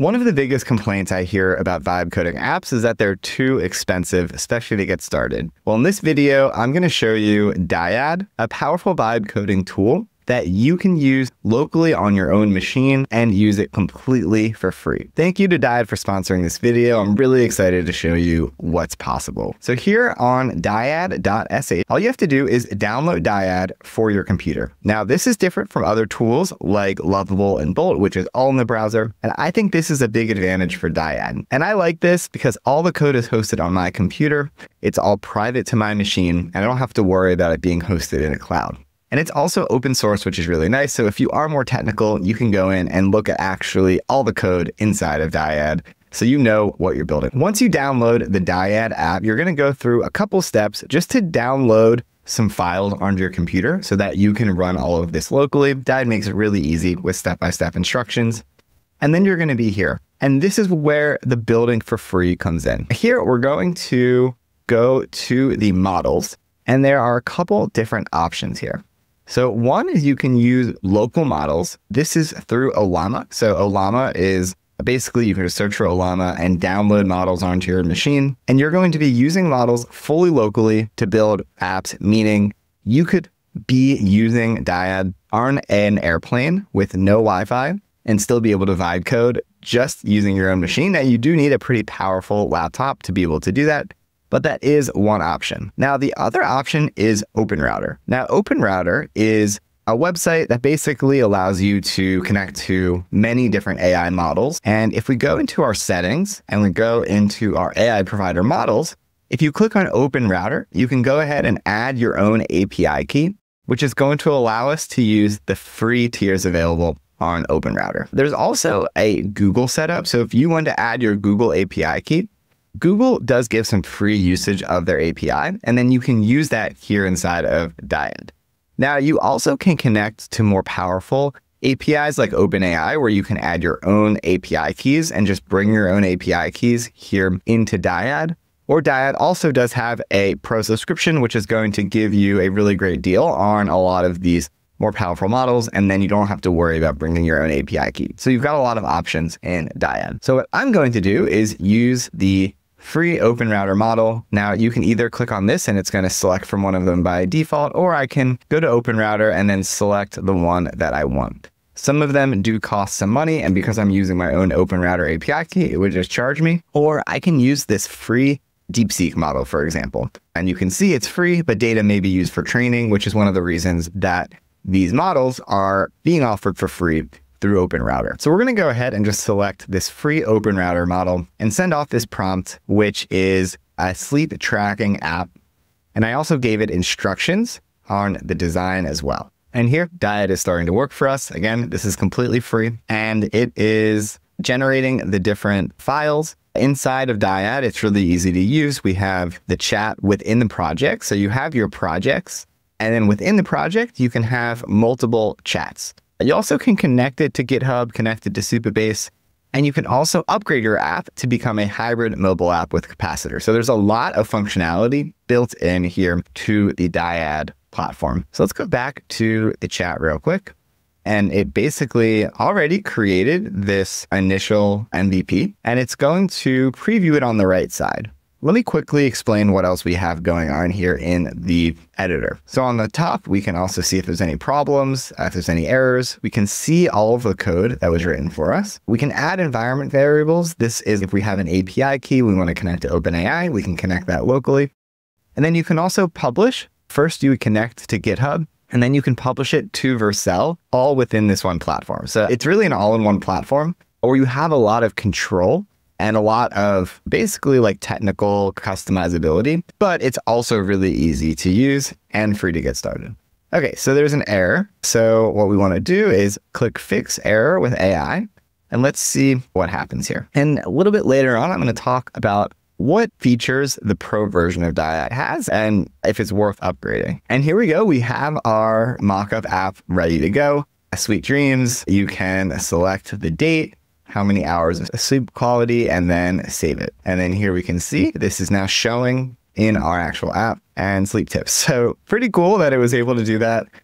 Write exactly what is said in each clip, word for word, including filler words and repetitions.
One of the biggest complaints I hear about vibe coding apps is that they're too expensive, especially to get started. Well, in this video, I'm going to show you Dyad, a powerful vibe coding tool that you can use locally on your own machine and use it completely for free. Thank you to Dyad for sponsoring this video. I'm really excited to show you what's possible. So here on dyad dot s h, all you have to do is download Dyad for your computer. Now, this is different from other tools like Lovable and Bolt, which is all in the browser. And I think this is a big advantage for Dyad. And I like this because all the code is hosted on my computer. It's all private to my machine, and I don't have to worry about it being hosted in a cloud. And it's also open source, which is really nice. So if you are more technical, you can go in and look at actually all the code inside of Dyad, so you know what you're building. Once you download the Dyad app, you're going to go through a couple steps just to download some files onto your computer so that you can run all of this locally. Dyad makes it really easy with step-by-step instructions. And then you're going to be here. And this is where the building for free comes in. Here, we're going to go to the models, and there are a couple different options here. So one is you can use local models. This is through Ollama. So Ollama is basically you can just search for Ollama and download models onto your machine. And you're going to be using models fully locally to build apps, meaning you could be using Dyad on an airplane with no Wi-Fi and still be able to vibe code just using your own machine. Now, you do need a pretty powerful laptop to be able to do that, but that is one option. Now, the other option is OpenRouter. Now, OpenRouter is a website that basically allows you to connect to many different A I models. And if we go into our settings and we go into our A I provider models, if you click on OpenRouter, you can go ahead and add your own A P I key, which is going to allow us to use the free tiers available on OpenRouter. There's also a Google setup. So if you want to add your Google A P I key, Google does give some free usage of their A P I, and then you can use that here inside of Dyad. Now, you also can connect to more powerful A P Is like OpenAI, where you can add your own A P I keys and just bring your own A P I keys here into Dyad. Or Dyad also does have a pro subscription, which is going to give you a really great deal on a lot of these more powerful models, and then you don't have to worry about bringing your own A P I key. So you've got a lot of options in Dyad. So what I'm going to do is use the free OpenRouter model. Now, you can either click on this and it's going to select from one of them by default, or I can go to OpenRouter and then select the one that I want. Some of them do cost some money, and because I'm using my own OpenRouter A P I key, it would just charge me. Or I can use this free DeepSeek model, for example. And you can see it's free, but data may be used for training, which is one of the reasons that these models are being offered for free through OpenRouter. So we're going to go ahead and just select this free OpenRouter model and send off this prompt, which is a sleep tracking app. And I also gave it instructions on the design as well. And here, Dyad is starting to work for us. Again, this is completely free, and it is generating the different files. Inside of Dyad, it's really easy to use. We have the chat within the project. So you have your projects, and then within the project, you can have multiple chats. You also can connect it to GitHub, connect it to Supabase, and you can also upgrade your app to become a hybrid mobile app with capacitor. So there's a lot of functionality built in here to the Dyad platform. So let's go back to the chat real quick. And it basically already created this initial M V P, and it's going to preview it on the right side. Let me quickly explain what else we have going on here in the editor. So on the top, we can also see if there's any problems, if there's any errors. We can see all of the code that was written for us. We can add environment variables. This is if we have an A P I key, we want to connect to OpenAI, we can connect that locally. And then you can also publish. First, you would connect to GitHub, and then you can publish it to Vercel, all within this one platform. So it's really an all-in-one platform where you have a lot of control and a lot of basically like technical customizability, but it's also really easy to use and free to get started. Okay, so there's an error. So what we want to do is click Fix Error with A I, and let's see what happens here. And a little bit later on, I'm going to talk about what features the pro version of Dyad has and if it's worth upgrading. And here we go. We have our mockup app ready to go. Sweet dreams. You can select the date, how many hours of sleep quality, and then save it. And then here we can see this is now showing in our actual app and sleep tips. So pretty cool that it was able to do that.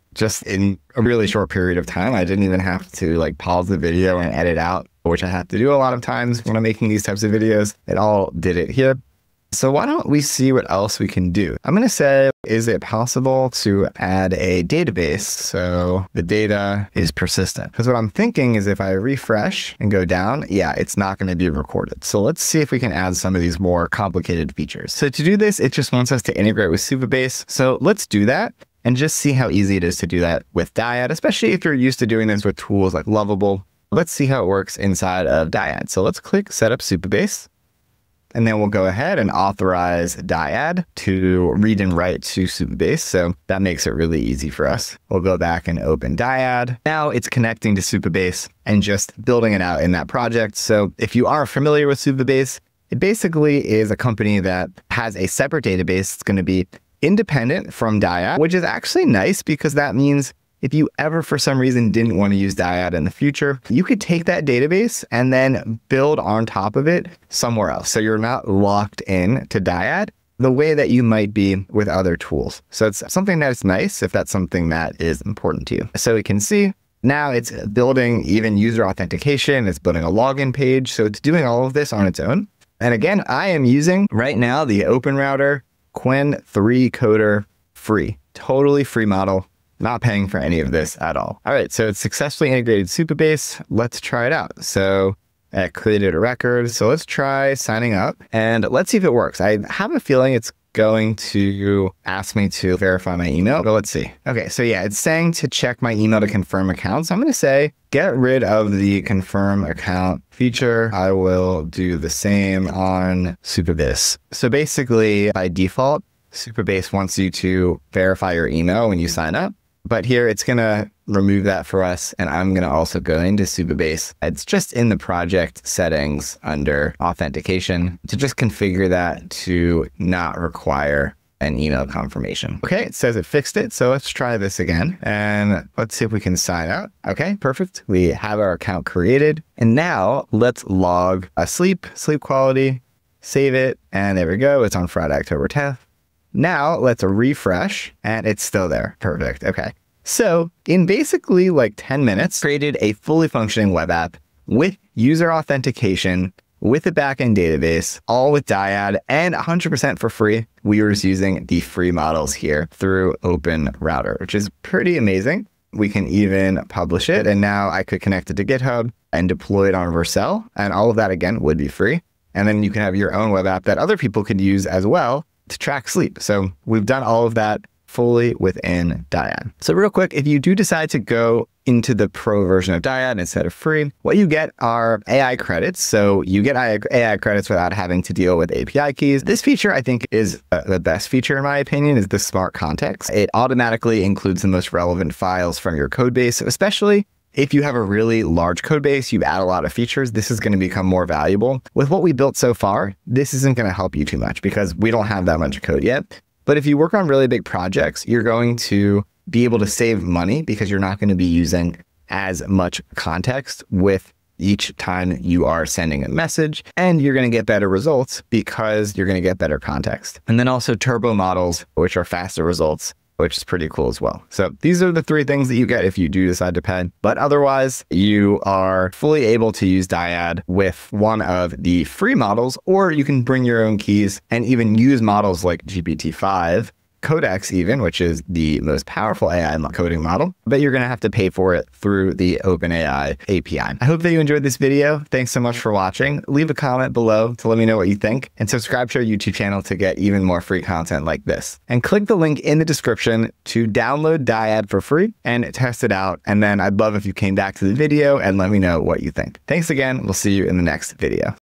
just in a really short period of time. I didn't even have to like pause the video and edit out, which I have to do a lot of times when I'm making these types of videos. It all did it here. So why don't we see what else we can do? I'm going to say, is it possible to add a database so the data is persistent? Because what I'm thinking is if I refresh and go down, yeah, it's not going to be recorded. So let's see if we can add some of these more complicated features. So to do this, it just wants us to integrate with Supabase. So let's do that and just see how easy it is to do that with Dyad, especially if you're used to doing this with tools like Lovable. Let's see how it works inside of Dyad. So let's click Set up Supabase. And then we'll go ahead and authorize Dyad to read and write to Supabase. So that makes it really easy for us. We'll go back and open Dyad. Now it's connecting to Supabase and just building it out in that project. So if you are familiar with Supabase, it basically is a company that has a separate database. It's going to be independent from Dyad, which is actually nice because that means if you ever, for some reason, didn't want to use Dyad in the future, you could take that database and then build on top of it somewhere else. So you're not locked in to Dyad the way that you might be with other tools. So it's something that's nice if that's something that is important to you. So we can see now it's building even user authentication. It's building a login page. So it's doing all of this on its own. And again, I am using right now the OpenRouter Qwen three Coder free, totally free model. Not paying for any of this at all. All right, so it's successfully integrated Supabase. Let's try it out. So I created a record. So let's try signing up and let's see if it works. I have a feeling it's going to ask me to verify my email, but let's see. Okay, so yeah, it's saying to check my email to confirm account. So I'm gonna say, get rid of the confirm account feature. I will do the same on Supabase. So basically by default, Supabase wants you to verify your email when you sign up. But here it's going to remove that for us. And I'm going to also go into Supabase. It's just in the project settings under authentication to just configure that to not require an email confirmation. Okay, it says it fixed it. So let's try this again. And let's see if we can sign out. Okay, perfect. We have our account created. And now let's log a sleep, sleep quality, save it. And there we go. It's on Friday, October tenth. Now let's refresh and it's still there. Perfect. Okay. So in basically like ten minutes, created a fully functioning web app with user authentication, with a backend database, all with Dyad and one hundred percent for free. We were just using the free models here through OpenRouter, which is pretty amazing. We can even publish it. And now I could connect it to GitHub and deploy it on Vercel. And all of that again would be free. And then you can have your own web app that other people could use as well to track sleep. So we've done all of that fully within Dyad. So real quick, if you do decide to go into the pro version of Dyad instead of free, what you get are A I credits. So you get A I credits without having to deal with A P I keys. This feature, I think, is uh, the best feature in my opinion, is the smart context. It automatically includes the most relevant files from your code base, especially if you have a really large code base, you add a lot of features, this is going to become more valuable. With what we built so far, this isn't going to help you too much because we don't have that much code yet. But if you work on really big projects, you're going to be able to save money because you're not going to be using as much context with each time you are sending a message, and you're going to get better results because you're going to get better context. And then also turbo models, which are faster results, which is pretty cool as well. So these are the three things that you get if you do decide to pay. But otherwise, you are fully able to use Dyad with one of the free models, or you can bring your own keys and even use models like G P T five, Codex even, which is the most powerful A I coding model, but you're going to have to pay for it through the OpenAI A P I. I hope that you enjoyed this video. Thanks so much for watching. Leave a comment below to let me know what you think, and subscribe to our YouTube channel to get even more free content like this. And click the link in the description to download Dyad for free and test it out. And then I'd love if you came back to the video and let me know what you think. Thanks again. We'll see you in the next video.